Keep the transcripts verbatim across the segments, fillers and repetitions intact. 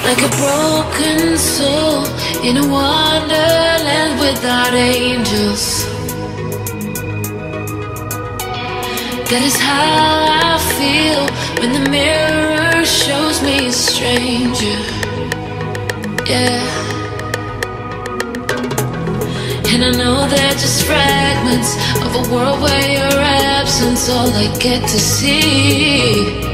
like a broken soul in a wonderland without angels. That is how I feel when the mirror shows me a stranger. Yeah. And I know they're just fragments of a world where your absence all I get to see.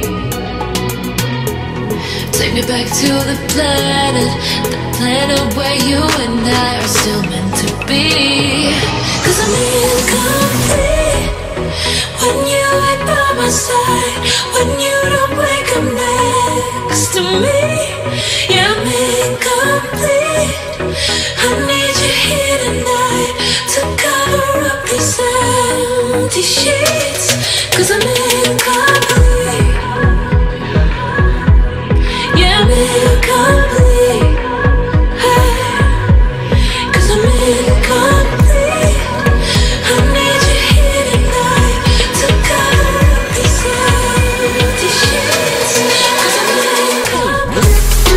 Take me back to the planet, the planet where you and I are still meant to be. Cause I'm incomplete when you ain't by my side, when you don't wake up next to me. Yeah, I'm incomplete. I need you here tonight to cover up these empty sheets. Cause I'm incomplete. Yeah, I'm incomplete. Hey, cause I'm incomplete. I need you here tonight to cover up these empty sheets. Cause I'm incomplete.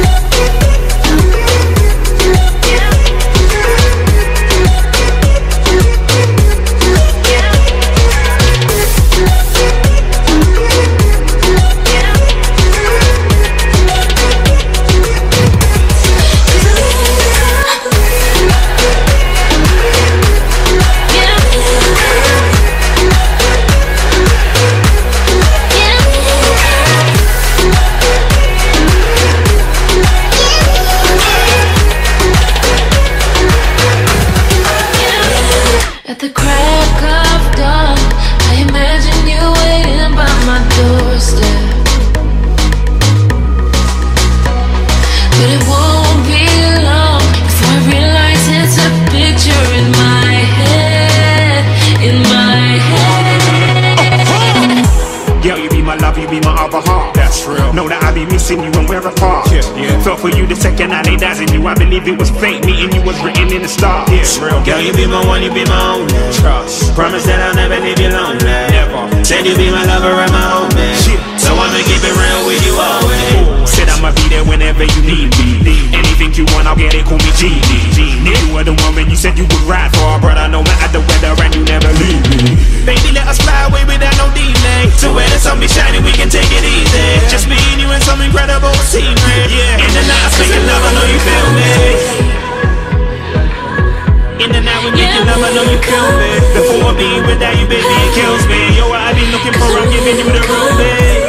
At the crack of dawn, I imagine you waiting by my doorstep. But it won't be long before I realize it's a picture in my head, in my head. Girl, you be my love, you be my other half. That's real. Know that I be missing you and we're apart. Yeah, yeah. Felt for you the second I laid eyes on you. I believe it was fate, meeting you was written in the stars. Yeah, real. Girl, you be my one, you be my only. Trust. Promise that I'll never leave you lonely. Never. Said you be my lover and my homie. Shit. So I'ma keep it real with you always. Said I'ma be there whenever you need me. Anything you want, I'll get it. Call me G D. You were the one when you said you would ride for, brother. No matter the weather, and you never leave me. Baby, let us fly away without no delay. So when the sun be shining, we can take it easy. Just me and you and some incredible scenery. Yeah. In the night, speaking love, I know you feel me. In the night, we making love, I know you feel me. The thought of being without you, baby, it kills me. Yo, what I been looking for, I'm giving you the room, babe.